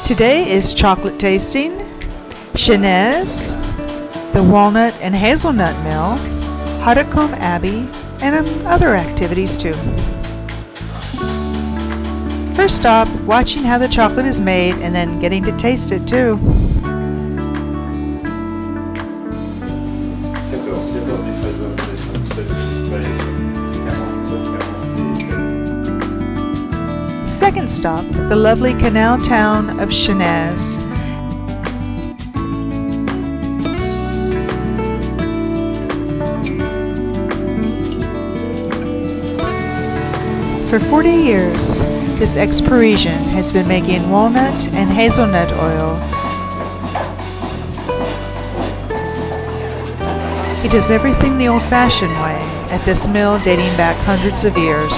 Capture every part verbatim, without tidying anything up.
Today is chocolate tasting, Chanaz, the walnut and hazelnut mill, Hautecombe Abbey, and um, other activities too. First stop, watching how the chocolate is made and then getting to taste it too. Second stop, the lovely canal town of Chanaz. For forty years, this ex-Parisian has been making walnut and hazelnut oil. He does everything the old-fashioned way at this mill dating back hundreds of years.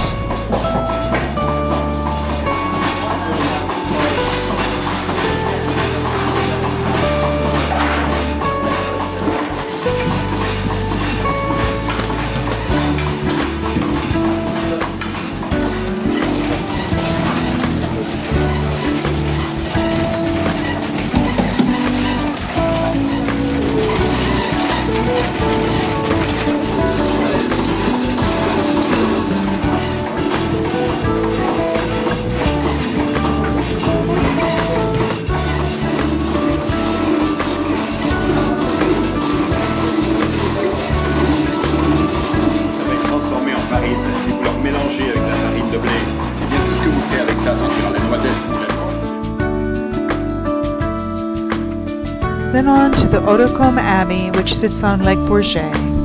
Then on to the Hautecombe Abbey, which sits on Lake Bourget.